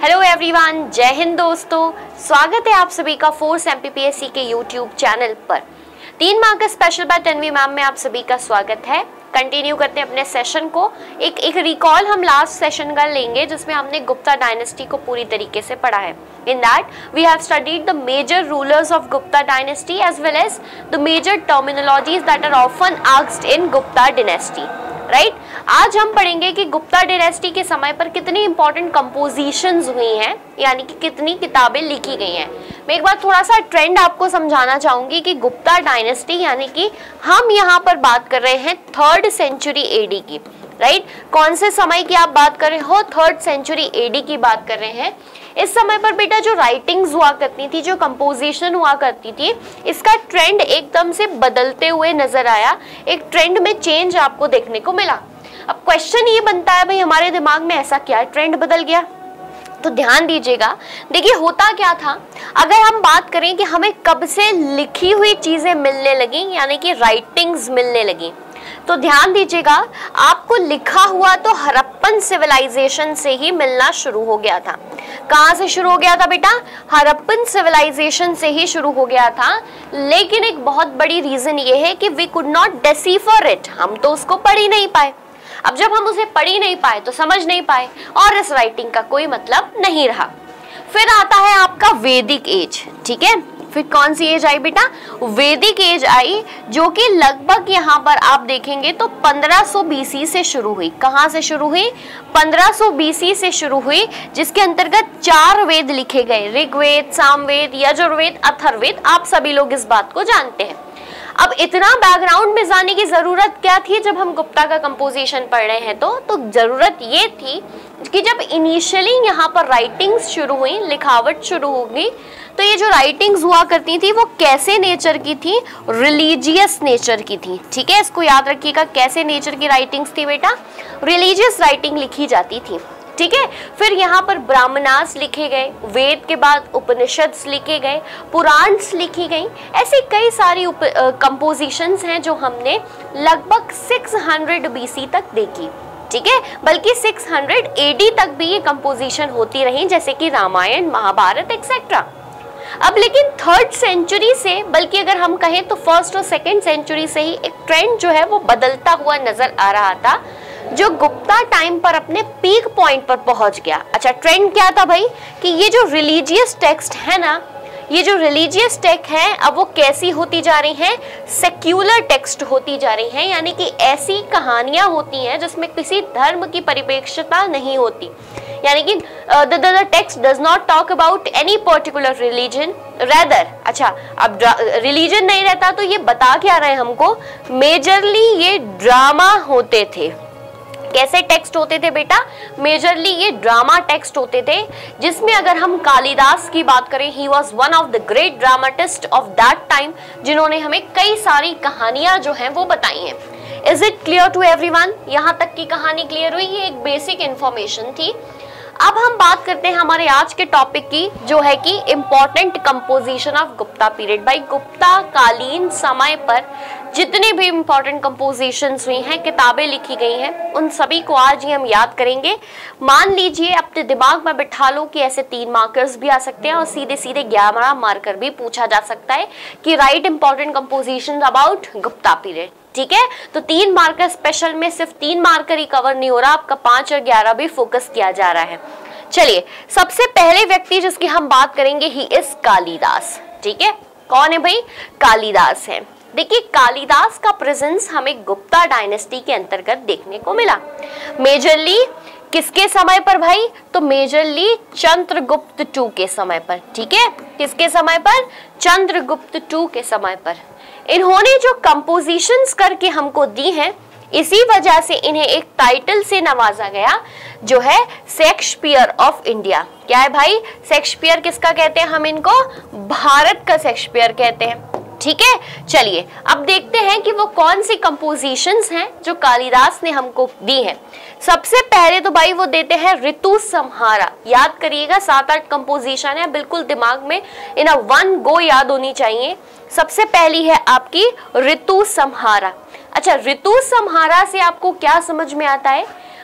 Hello everyone, जय हिंद दोस्तों। स्वागत है आप सभी का फोर्स एमपीपीएससी के यूट्यूब चैनल पर। 3 मार्क का स्पेशल बाय तन्वी मैम में आप सभी का स्वागत है। कंटिन्यू करते हैं अपने सेशन को। एक रिकॉल हम लास्ट सेशन का लेंगे जिसमें हमने गुप्ता डायनेस्टी को पूरी तरीके से पढ़ा है। In that we have studied the major rulers of Gupta dynasty as well as the major terminologies that are often asked in Gupta dynasty. Right आज हम पढ़ेंगे कि गुप्ता डायनेस्टी के समय पर कितनी इंपॉर्टेंट कंपोजिशंस हुई हैं, यानी कि कितनी किताबें लिखी गई हैं। मैं एक बार थोड़ा सा ट्रेंड आपको समझाना चाहूंगी कि गुप्ता डायनेस्टी यानी कि हम यहाँ पर बात कर रहे हैं 3rd सेंचुरी एडी की। राइट कौन से समय की आप बात कर रहे हो? 3rd सेंचुरी एडी की बात कर रहे हैं। इस समय पर बेटा जो राइटिंग्स हुआ करती थी, जो कंपोजिशन हुआ करती थी, इसका ट्रेंड एकदम से बदलते हुए नजर आया। एक ट्रेंड में चेंज आपको देखने को मिला। अब क्वेश्चन ये बनता है भाई हमारे दिमाग में ऐसा क्या ट्रेंड बदल गया? तो ध्यान दीजिएगा। देखिए होता क्या था, अगर हम बात करें कि हमें कब से लिखी हुई चीजें मिलने लगी, यानी कि राइटिंग्स मिलने लगी, तो ध्यान दीजिएगा आपको लिखा हुआ तो हड़प्पन सिविलाइजेशन से ही मिलना शुरू हो गया था। कहां से शुरू हो गया था बेटा? हड़प्पन सिविलाइजेशन से ही शुरू हो गया था। लेकिन एक बहुत बड़ी रीजन ये है कि we could not decipher it, हम तो उसको पढ़ ही नहीं पाए। अब जब हम उसे पढ़ ही नहीं पाए तो समझ नहीं पाए और इस राइटिंग का कोई मतलब नहीं रहा। फिर आता है आपका वैदिक एज। ठीक है, फिर कौन सी एज आई बेटा? वैदिक एज आई, जो कि लगभग यहाँ पर आप देखेंगे तो 1500 बीसी से शुरू हुई। कहाँ से शुरू हुई? 1500 बीसी से शुरू हुई, जिसके अंतर्गत 4 वेद लिखे गए, ऋग्वेद, सामवेद, यजुर्वेद, अथर्ववेद। आप सभी लोग इस बात को जानते हैं। अब इतना बैकग्राउंड में जाने की जरूरत क्या थी जब हम गुप्ता का कंपोजिशन पढ़ रहे हैं? तो जरूरत ये थी कि जब इनिशियली यहाँ पर राइटिंग्स शुरू हुई, लिखावट शुरू होगी, तो ये जो राइटिंग्स हुआ करती थी वो कैसे नेचर की थी? रिलीजियस नेचर की थी। ठीक है, इसको याद रखिएगा। कैसे नेचर की राइटिंग्स थी बेटा? रिलीजियस राइटिंग लिखी जाती थी। ठीक है, फिर यहाँ पर ब्राह्मणास लिखे गए, वेद के बाद उपनिषद्स लिखे गए, पुराण्स लिखी गई। ऐसी कई सारी कंपोजिशंस हैं जो हमने लगभग 600 बीसी तक देखी। ठीक है, बल्कि 600 एडी तक भी ये कंपोजिशन होती रही, जैसे कि रामायण, महाभारत एक्सेट्रा। अब लेकिन 3rd सेंचुरी से, बल्कि अगर हम कहें तो 1st और 2nd सेंचुरी से ही एक ट्रेंड जो है वो बदलता हुआ नजर आ रहा था, जो गुप्ता टाइम पर अपने पीक पॉइंट पर पहुंच गया। अच्छा, ट्रेंड क्या था भाई? कि ये जो रिलीजियस टेक्स्ट है ना, ये जो रिलीजियस टेक्स्ट है, अब वो कैसी होती जा रही हैं? सेक्युलर टेक्स्ट होती जा रही हैं, यानी कि ऐसी कहानियां होती हैं जिसमें किसी धर्म की परिप्रेक्ष्यता नहीं होती, यानी कि the text does not talk about any particular religion, rather, अच्छा अब रिलीजन नहीं रहता तो ये बता क्या रहे हैं हमको? मेजरली ये ड्रामा होते थे। कैसे टेक्स्ट होते थे बेटा? मेजरली ये ड्रामा टेक्स्ट होते थे, जिसमें अगर हम कालिदास की बात करें, he was one of the great dramatist of that time, जिन्होंने हमें कई सारी कहानियां जो हैं वो बताई हैं। Is it clear to everyone? यहाँ तक की कहानी क्लियर हुई? ये एक बेसिक इंफॉर्मेशन थी। अब हम बात करते हैं हमारे आज के टॉपिक की, जो है कि important composition of Gupta period. भाई गुप्ता कालीन समय पर जितने भी इम्पोर्टेंट कंपोजिशंस हुई हैं, किताबें लिखी गई हैं, उन सभी को आज ही हम याद करेंगे। मान लीजिए अपने दिमाग में बिठा लो कि ऐसे 3 मार्कर्स भी आ सकते हैं और सीधे सीधे 11 मार्कर भी पूछा जा सकता है कि right important composition about Gupta period. ठीक है, तो 3 मार्कर स्पेशल में सिर्फ 3 मार्कर ही कवर नहीं हो रहा, आपका 5 और 11 भी फोकस किया जा रहा है। चलिए, सबसे पहले व्यक्ति जिसकी हम बात करेंगे ही इज कालिदास। ठीक है, कौन है भाई? कालिदास है। देखिए कालिदास का प्रेजेंस हमें गुप्ता डायनेस्टी के अंतर्गत देखने को मिला। मेजरली किसके समय पर भाई? तो मेजरली चंद्रगुप्त II के समय पर। ठीक है, किसके समय पर? चंद्रगुप्त II के समय पर। इन्होंने जो कंपोजिशंस करके हमको दी हैं, इसी वजह से इन्हें एक टाइटल से नवाजा गया, जो है शेक्सपियर ऑफ इंडिया। क्या है भाई? शेक्सपियर किसका कहते हैं हम इनको? भारत का शेक्सपियर कहते हैं। ठीक है, चलिए अब देखते हैं कि वो कौन सी कंपोजिशंस हैं जो कालिदास ने हमको दी हैं। सबसे पहले तो भाई वो देते हैं ऋतु संहारा। याद करिएगा, 7-8 कंपोजिशन है, बिल्कुल दिमाग में इन अ वन गो याद होनी चाहिए। सबसे पहली है आपकी ऋतु संहारा। अच्छा, ऋतु संहारा से आपको क्या समझ में आता है?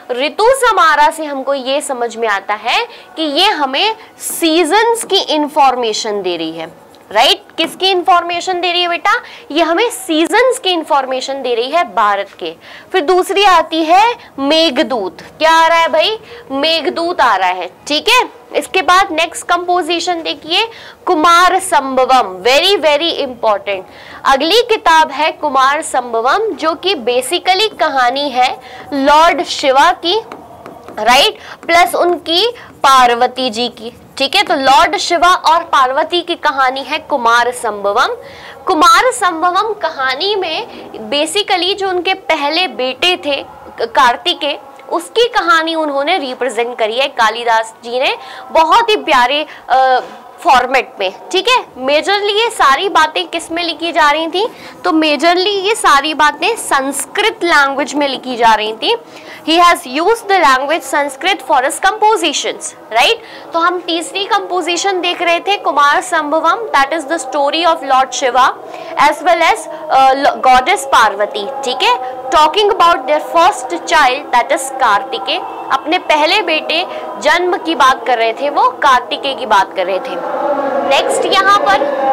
ऋतु समारा से हमको ये समझ में आता है कि ये हमें सीजन्स की इंफॉर्मेशन दे रही है, राइट? किसकी इंफॉर्मेशन दे रही है बेटा? ये हमें सीजन्स की इंफॉर्मेशन दे रही है भारत के। फिर दूसरी आती है मेघदूत। क्या आ रहा है भाई? मेघदूत आ रहा है, ठीक है। इसके बाद नेक्स्ट कंपोजिशन देखिए, Kumar Sambhavam, very very important. अगली किताब है कुमार संभवम, जो कि बेसिकली कहानी है लॉर्ड शिवा की, राइट, प्लस उनकी पार्वती जी की, ठीक है। तो लॉर्ड शिवा और पार्वती की कहानी है कुमार संभवम। कुमार संभवम कहानी में बेसिकली जो उनके पहले बेटे थे कार्तिकेय, उसकी कहानी उन्होंने रिप्रेजेंट करी है कालिदास जी ने, बहुत ही प्यारे फॉर्मेट में, ठीक है। मेजरली ये सारी बातें किस में लिखी जा रही थी? तो मेजरली ये सारी बातें संस्कृत लैंग्वेज में लिखी जा रही थी। He has used the language Sanskrit for his compositions, right? तो हम तीसरी कंपोजिशन देख रहे थे Kumar संभवम, that is the story of Lord Shiva as well as goddess Parvati, ठीक है। Talking about their first child, that is Kartikeya, अपने पहले बेटे जन्म की बात कर रहे थे, वो कार्तिकेय की बात कर रहे थे। नेक्स्ट यहाँ पर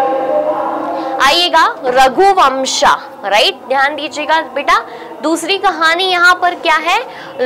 आइएगा रघुवंशा, राइट, ध्यान दीजिएगा बेटा। दूसरी कहानी यहाँ पर क्या है?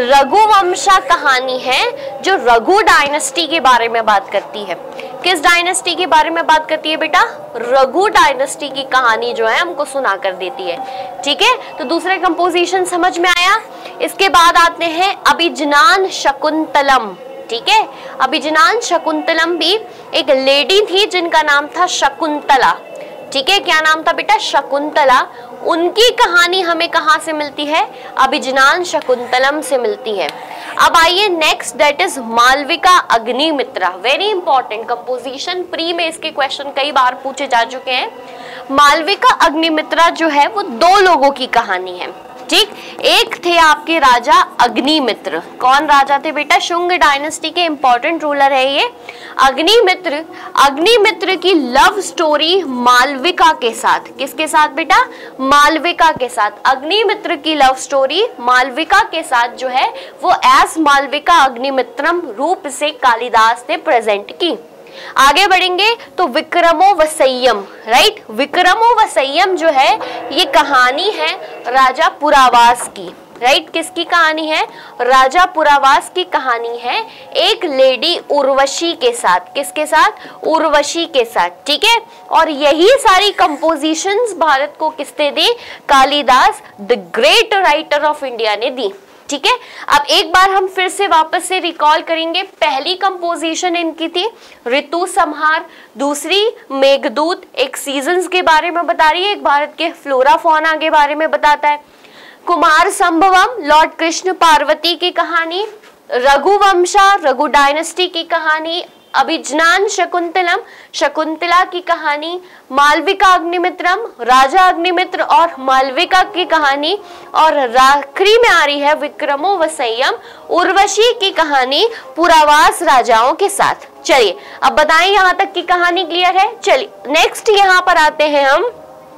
रघुवंशा कहानी है, जो रघु डायनेस्टी के बारे में बात करती है। किस डायनेस्टी के बारे में बात करती है बेटा? रघु डायनेस्टी की कहानी जो है हमको सुना कर देती है, ठीक है। तो दूसरे कंपोजिशन समझ में आया। इसके बाद आते हैं अभिज्ञान शकुंतलम, ठीक है। अभिज्ञान शकुंतलम भी एक लेडी थी जिनका नाम था शकुंतला, ठीक है। क्या नाम था बेटा? शकुंतला। उनकी कहानी हमें कहाँ से मिलती है? अभिज्ञान शकुंतलम से मिलती है। अब आइए next, that is Malavika Agnimitra, very important composition. Pre में इसके क्वेश्चन कई बार पूछे जा चुके हैं। मालविका अग्निमित्रा जो है वो दो लोगों की कहानी है, ठीक। एक थे आपके राजा अग्निमित्र। कौन राजा थे बेटा? शुंग डायनेस्टी के इंपॉर्टेंट रूलर है ये अग्निमित्र। अग्निमित्र की लव स्टोरी मालविका के साथ, किसके साथ बेटा? मालविका के साथ। अग्निमित्र की लव स्टोरी मालविका के साथ जो है वो एस मालविका अग्निमित्रम रूप से कालिदास ने प्रेजेंट की। आगे बढ़ेंगे तो विक्रमो वसय्यम, राइट। विक्रमो वसय्यम जो है ये कहानी है राजा पुरावास की, राइट। किसकी कहानी है? राजा पुरावास की कहानी है एक लेडी उर्वशी के साथ। किसके साथ? उर्वशी के साथ, ठीक है। और यही सारी कंपोजिशंस भारत को किसने दी? Kalidas, the great writer of India ने दी, ठीक है। अब एक बार हम फिर से वापस से रिकॉल करेंगे। पहली कंपोजिशन इनकी थी ऋतु संहार, दूसरी मेघदूत, एक सीजन्स के बारे में बता रही है, एक भारत के फ्लोरा फौना के बारे में बताता है। कुमार संभवम, लॉर्ड कृष्ण पार्वती की कहानी। रघुवंशा, रघु डायनेस्टी की कहानी। अभिज्ञान शकुंतलम, शकुंतला की कहानी। मालविका अग्निमित्रम, राजा अग्निमित्र और मालविका की कहानी। और आखिरी में आ रही है विक्रमो वसय्यम, उर्वशी की कहानी पुरावास राजाओं के साथ। चलिए अब बताएं, यहाँ तक की कहानी क्लियर है? चलिए नेक्स्ट यहाँ पर आते हैं हम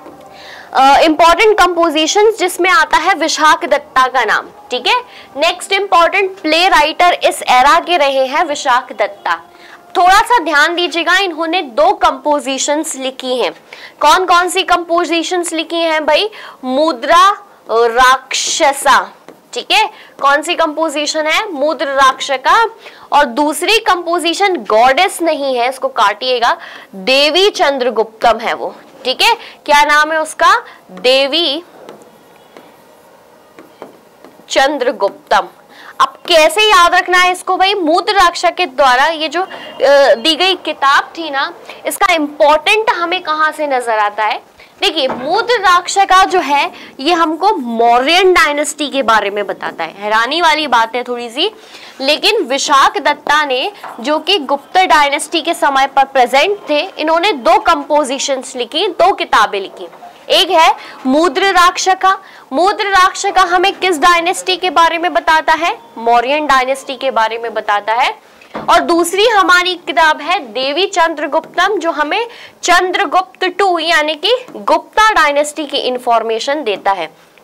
इंपॉर्टेंट कंपोजिशन, जिसमें आता है विशाख दत्ता का नाम, ठीक है। नेक्स्ट इंपॉर्टेंट प्ले राइटर इस एरा के रहे हैं विशाख दत्ता। थोड़ा सा ध्यान दीजिएगा, इन्होंने दो कंपोजिशंस लिखी हैं। कौन कौन सी कंपोजिशंस लिखी हैं भाई? मुद्रा राक्षसा, ठीक है। कौन सी कंपोजिशन है? मुद्र राक्षसा। और दूसरी कंपोजिशन गॉडेस नहीं है, इसको काटिएगा, देवी चंद्रगुप्तम है वो, ठीक है। क्या नाम है उसका? देवी चंद्रगुप्तम। अब कैसे याद रखना है इसको भाई? मुद्र राक्षस के द्वारा ये जो दी गई किताब थी ना, इसका इंपॉर्टेंट हमें कहाँ से नजर आता है? देखिए मुद्र राक्षस का जो है ये हमको मौर्यन डायनेस्टी के बारे में बताता है। हैरानी वाली बात है थोड़ी सी, लेकिन विशाख दत्ता ने जो कि गुप्त डायनेस्टी के समय पर प्रेजेंट थे, इन्होंने दो कंपोजिशंस लिखी, दो किताबें लिखी। एक है मुद्र राक्षसा। मुद्र राक्षसा हमें किस डायनेस्टी के बारे में बताता है? मौर्यन डायनेस्टी के बारे में बताता है। और दूसरी हमारी किताब है देवी चंद्रगुप्तम, जो हमें चंद्रगुप्त II यानी कि गुप्ता डायनेस्टी की इंफॉर्मेशन देता है,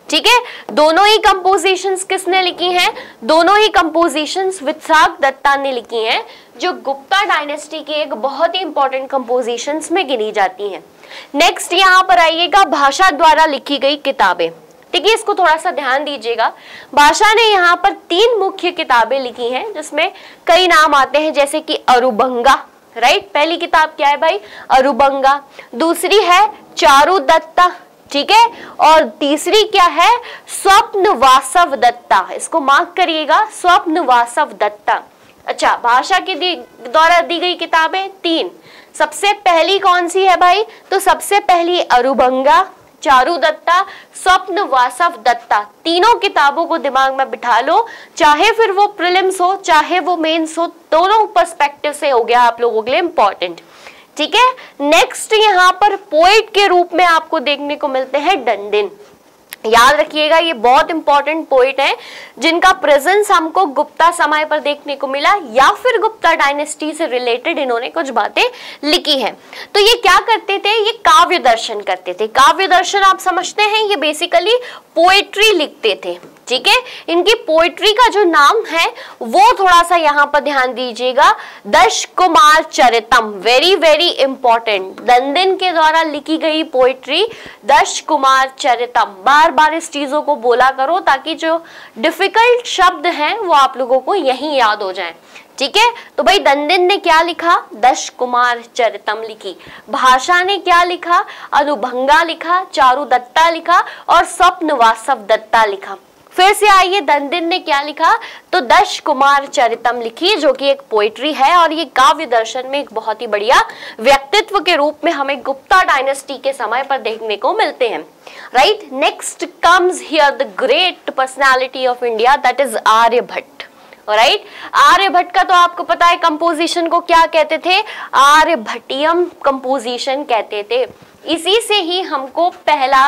ठीक है, दोनों ही कंपोजिशंस किसने लिखी हैं? दोनों ही कंपोजिशंस विशाख दत्ता ने लिखी हैं, जो गुप्ता डायनेस्टी की एक बहुत ही इंपॉर्टेंट कंपोजिशंस में गिनी जाती हैं। नेक्स्ट यहाँ पर आइएगा भाषा द्वारा लिखी गई किताबें। ठीक है, इसको थोड़ा सा ध्यान दीजिएगा। भाषा ने यहाँ पर 3 मुख्य किताबें लिखी हैं, जिसमें कई नाम आते हैं, जैसे कि अरुभंगा, राइट। पहली किताब क्या है भाई? अरुभंगा। दूसरी है चारुदत्ता, ठीक है, और तीसरी क्या है? स्वप्न वासव दत्ता। इसको मार्क करिएगा, स्वप्न वासव दत्ता। अच्छा, भाषा के द्वारा दी गई किताबें 3। सबसे पहली कौन सी है भाई? तो सबसे पहली अरुभंगा, चारुदत्ता, स्वप्न वासव दत्ता। तीनों किताबों को दिमाग में बिठा लो, चाहे फिर वो प्रीलिम्स हो चाहे वो मेंस हो, दोनों पर्सपेक्टिव से हो गया आप लोगों के लिए इंपॉर्टेंट। ठीक है, नेक्स्ट यहाँ पर पोएट के रूप में आपको देखने को मिलते हैं डंडिन। याद रखिएगा, ये बहुत इंपॉर्टेंट पोइट है, जिनका प्रेजेंस हमको गुप्ता समय पर देखने को मिला, या फिर गुप्ता डायनेस्टी से रिलेटेड इन्होंने कुछ बातें लिखी हैं। तो ये क्या करते थे? ये काव्य दर्शन करते थे। काव्य दर्शन आप समझते हैं, ये बेसिकली पोएट्री लिखते थे। ठीक है, इनकी पोएट्री का जो नाम है वो थोड़ा सा यहाँ पर ध्यान दीजिएगा, Dasha Kumar Charitam. Very very important, Dandin के द्वारा लिखी गई पोएट्री दश कुमार चरितम। बार बार इस चीजों को बोला करो, ताकि जो डिफिकल्ट शब्द हैं वो आप लोगों को यहीं याद हो जाएं। ठीक है, तो भाई डंडिन ने क्या लिखा? दश कुमार चरितम लिखी। भाषा ने क्या लिखा? अरुभंगा लिखा, चारुदत्ता लिखा और स्वप्न वासव दत्ता लिखा। फिर से आइए, डंडिन ने क्या लिखा? तो दश कुमार चरितम लिखी, जो कि एक पोएट्री है, और ये काव्य दर्शन में एक बहुत ही बढ़िया व्यक्तित्व के रूप में हमें गुप्ता डायनेस्टी के समय पर देखने को मिलते हैं। Right, next comes here the great personality of India, that is Aryabhatta. Right, Aryabhatta का तो आपको पता है कंपोजिशन को क्या कहते थे? आर्यभट्टियम कंपोजिशन कहते थे। इसी से ही हमको पहला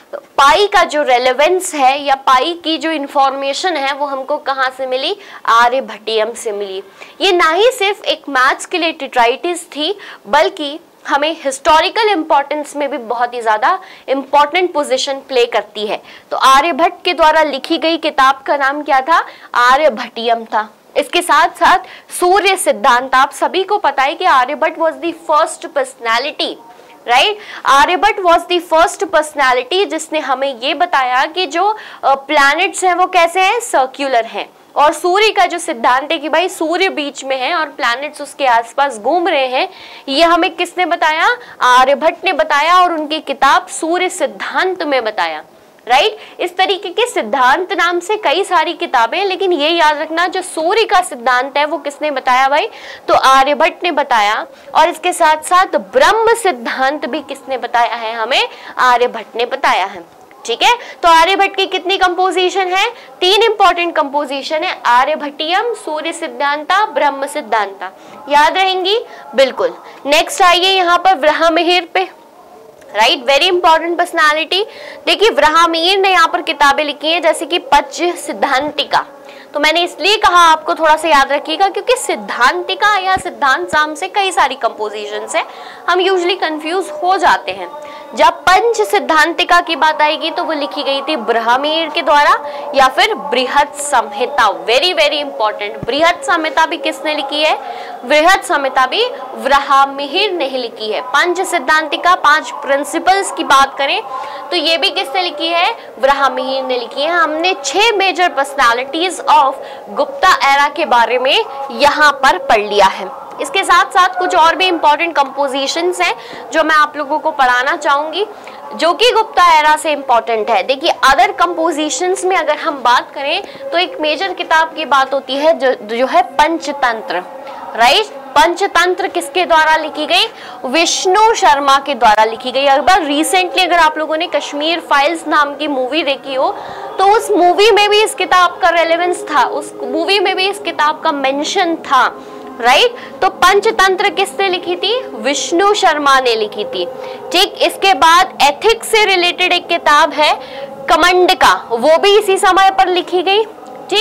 पाई का जो रेलेवेंस है, या पाई की जो इंफॉर्मेशन है, वो हमको कहाँ से मिली? आर्यभट्टियम से मिली। ये ना ही सिर्फ एक मैथ्स के लिए टिट्राइटिस थी, बल्कि हमें हिस्टोरिकल इंपॉर्टेंस में भी बहुत ही ज्यादा इंपॉर्टेंट पोजीशन प्ले करती है। तो आर्यभट्ट के द्वारा लिखी गई किताब का नाम क्या था? आर्यभट्टियम था। इसके साथ साथ सूर्य सिद्धांत, आप सभी को पता है कि Aryabhatta was the first personality, right. Aryabhatta was the first personality जिसने हमें ये बताया कि जो प्लैनेट्स हैं वो कैसे हैं? सर्क्युलर हैं। और सूर्य का जो सिद्धांत है कि भाई सूर्य बीच में है और प्लैनेट्स उसके आसपास घूम रहे हैं, ये हमें किसने बताया? आर्यभट्ट ने बताया, और उनकी किताब सूर्य सिद्धांत में बताया। राइट, इस तरीके के सिद्धांत नाम से कई सारी किताबें, लेकिन ये याद रखना जो सूर्य का सिद्धांत है वो किसने बताया भाई? तो आर्यभट्ट ने बताया। और इसके साथ साथ ब्रह्म सिद्धांत भी किसने बताया है? हमें आर्यभट्ट ने बताया है। ठीक है, तो आर्यभट्ट की कितनी कंपोजिशन है? 3 इंपॉर्टेंट कंपोजिशन है, आर्यभट्टियम, सूर्य सिद्धांता, ब्रह्म सिद्धांता। याद रहेंगी? बिल्कुल। नेक्स्ट आइए यहाँ पर वराहमिहिर पे। Right, very important personality. देखिए, वराहमिहिर ने यहाँ पर किताबें लिखी हैं, जैसे कि पंच सिद्धांतिका। तो मैंने इसलिए कहा आपको थोड़ा सा याद रखिएगा, क्योंकि सिद्धांतिका या सिद्धांत नाम से कई सारी कंपोजिशंस है, हम यूजुअली कंफ्यूज हो जाते हैं। जब पंच सिद्धांतिका की बात आएगी तो वो लिखी गई थी वराहमिहिर के द्वारा, या फिर बृहत संहिता। वेरी वेरी इंपॉर्टेंट, बृहत संहिता भी किसने लिखी है? बृहत संहिता भी वराहमिहिर ने ही लिखी है। पंच सिद्धांतिका, 5 प्रिंसिपल्स की बात करें तो ये भी किसने लिखी है? वराहमिहिर ने लिखी है। हमने 6 major personalities of Gupta era के बारे में यहाँ पर पढ़ लिया है। इसके साथ साथ कुछ और भी इंपॉर्टेंट कंपोजिशंस हैं जो मैं आप लोगों को पढ़ाना चाहूंगी, जो कि गुप्ता एरा से इंपॉर्टेंट है। देखिए, अदर कंपोजिशंस में अगर हम बात करें तो एक मेजर किताब की बात होती है जो है पंचतंत्र। राइट, पंचतंत्र किसके द्वारा लिखी गई? विष्णु शर्मा के द्वारा लिखी गई। अगर रिसेंटली अगर आप लोगों ने कश्मीर फाइल्स नाम की मूवी देखी हो तो उस मूवी में भी इस किताब का रेलेवेंस था, उस मूवी में भी इस किताब का मेंशन था। राइट, तो पंचतंत्र किसने लिखी थी? विष्णु शर्मा ने लिखी थी। ठीक, इसके बाद एथिक्स से रिलेटेड एक किताब है कमंडका, वो भी इसी समय पर लिखी गई। ठीक,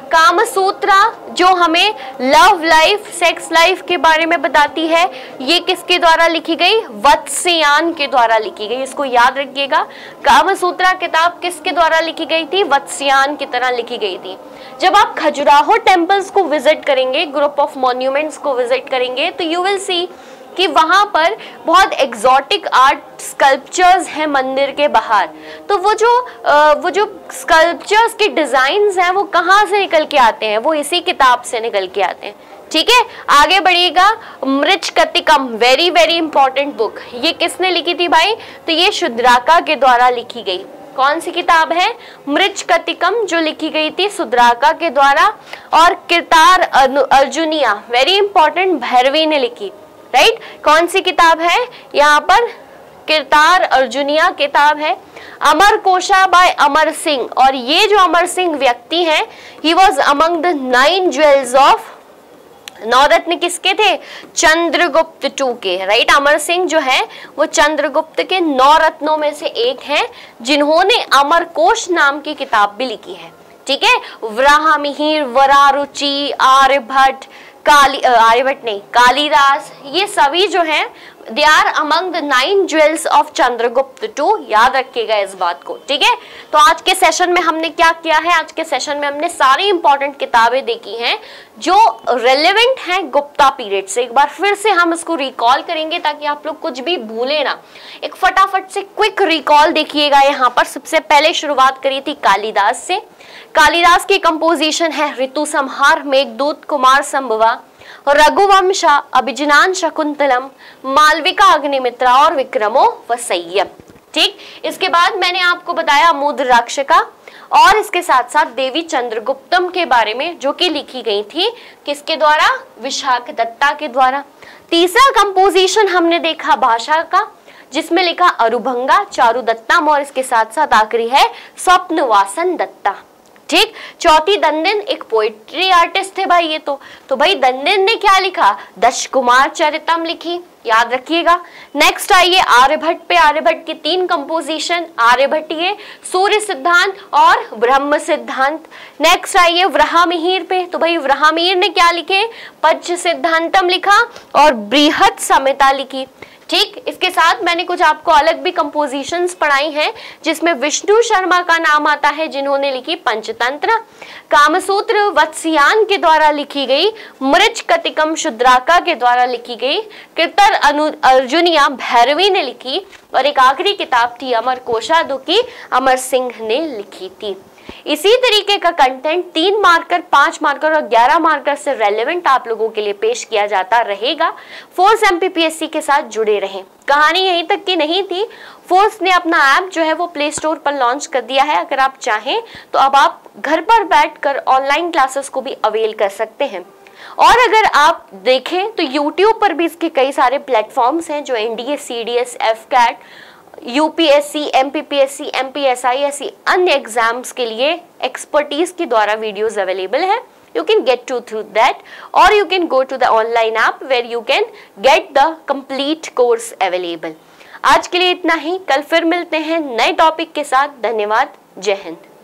कामसूत्रा जो हमें लव लाइफ, सेक्स लाइफ के बारे में बताती है, ये किसके द्वारा लिखी गई? वत्स्यायन के द्वारा लिखी गई। इसको याद रखिएगा, कामसूत्रा किताब किसके द्वारा लिखी गई थी? वत्स्यायन की तरह लिखी गई थी। जब आप खजुराहो टेम्पल्स को विजिट करेंगे, ग्रुप ऑफ मॉन्यूमेंट्स को विजिट करेंगे, तो यू विल सी कि वहां पर बहुत एग्जॉटिक आर्ट स्कल्पचर्स हैं मंदिर के बाहर। तो वो जो स्कल्पचर्स के डिजाइन्स हैं वो कहाँ से निकल के आते हैं? वो इसी किताब से निकल के आते हैं। ठीक है, आगे बढ़िएगा। Mrichchhakatikam, very very important book, ये किसने लिखी थी भाई? तो ये शुद्राका के द्वारा लिखी गई। कौन सी किताब है? मृच्छकटिकम, जो लिखी गई थी शुद्राका के द्वारा। और किरतार अर्जुनिया, वेरी इंपॉर्टेंट, भैरवी ने लिखी। राइट, कौन सी किताब है यहाँ पर? किरतार अर्जुनिया किताब है। अमर कोशा बाय अमर सिंह, और ये जो अमर सिंह व्यक्ति हैं, he was among the 9 jewels of, 9 रत्न किसके थे? चंद्रगुप्त टू के। राइट, अमर सिंह जो है वो चंद्रगुप्त के 9 रत्नों में से एक हैं, जिन्होंने अमरकोश नाम की किताब भी लिखी है। ठीक है, वराहमिहिर, वरारुचि, आर्यभट्ट, आर्यभट्ट नहीं, कालिदास, ये सभी जो हैं they are among the 9 jewels of Chandragupta two. याद रखिएगा इस बात को। ठीक है, तो आज के सेशन में हमने क्या किया है? आज के सेशन में हमने सारी इंपॉर्टेंट किताबें देखी हैं जो रेलेवेंट हैं गुप्ता पीरियड से। एक बार फिर से हम इसको रिकॉल करेंगे ताकि आप लोग कुछ भी भूले ना। एक फटाफट से क्विक रिकॉल देखिएगा। यहाँ पर सबसे पहले शुरुआत करी थी कालिदास से। कालिदास की कंपोजिशन है ऋतु संहार, मेघदूत, कुमार संभवा, रघुवंश, अभिजनान शकुंतलम, मालविका अग्निमित्रा और विक्रमो वसय्यम। ठीक, इसके बाद मैंने आपको बताया अमूद राक्षका, और इसके साथ साथ देवी चंद्रगुप्तम के बारे में, जो कि लिखी गई थी किसके द्वारा? विशाख दत्ता के द्वारा। तीसरा कंपोजिशन हमने देखा भाषा का, जिसमें लिखा अरुभंगा, चारु दत्तम, और इसके साथ साथ आखिरी है स्वप्नवासन दत्ता। ठीक, चौथी दंदिन, एक पोइट्री आर्टिस्ट थे भाई ये तो भाई दंदिन ने क्या लिखा? दश कुमार चरितम लिखी। याद रखिएगा। नेक्स्ट आइए आर्यभट्ट पे। आर्यभट्ट की 3 कंपोजिशन, आर्यभट्टीय, सूर्य सिद्धांत और ब्रह्म सिद्धांत। नेक्स्ट आइए वराहमिहिर पे। तो भाई वराहमिहिर ने क्या लिखे? पंच सिद्धांतम लिखा और बृहत संहिता लिखी। ठीक, इसके साथ मैंने कुछ आपको अलग भी कंपोजिशंस पढ़ाई हैं, जिसमें विष्णु शर्मा का नाम आता है, जिन्होंने लिखी पंचतंत्र। कामसूत्र वत्स्यायन के द्वारा लिखी गई, मृच्छकटिकम शुद्राका के द्वारा लिखी गई, किरतार अर्जुनिया भैरवी ने लिखी, और एक आखिरी किताब थी अमरकोशा, जो की अमर सिंह ने लिखी थी। इसी तरीके का कंटेंट 3 मार्कर, 5 मार्कर और 11 मार्कर से रेलेवेंट आप लोगों के लिए पेश किया जाता रहेगा। फोर्स MPPSC के साथ जुड़े रहें। कहानी यहीं तक की नहीं थी, फोर्स ने अपना ऐप जो है वो प्ले स्टोर पर लॉन्च कर दिया है। अगर आप चाहें तो अब आप घर पर बैठकर ऑनलाइन क्लासेस को भी अवेल कर सकते हैं। और अगर आप देखें तो YouTube पर भी इसके कई सारे प्लेटफॉर्म्स हैं, जो NDA, CDS, FCAT, UPSC, MPPSC, MPSI ऐसी अन्य एग्जाम्स के लिए एक्सपर्टीज के द्वारा वीडियोस अवेलेबल है। You can get through that, or you can go to the online app where you can get the complete course available. आज के लिए इतना ही, कल फिर मिलते हैं नए टॉपिक के साथ। धन्यवाद, जय हिंद।